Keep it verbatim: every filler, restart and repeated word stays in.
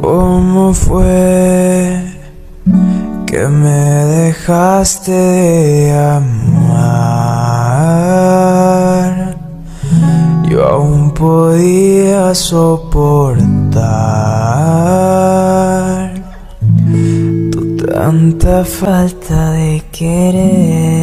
¿Cómo fue que me dejaste de amar? Yo aún podía soportar tu tanta falta de querer.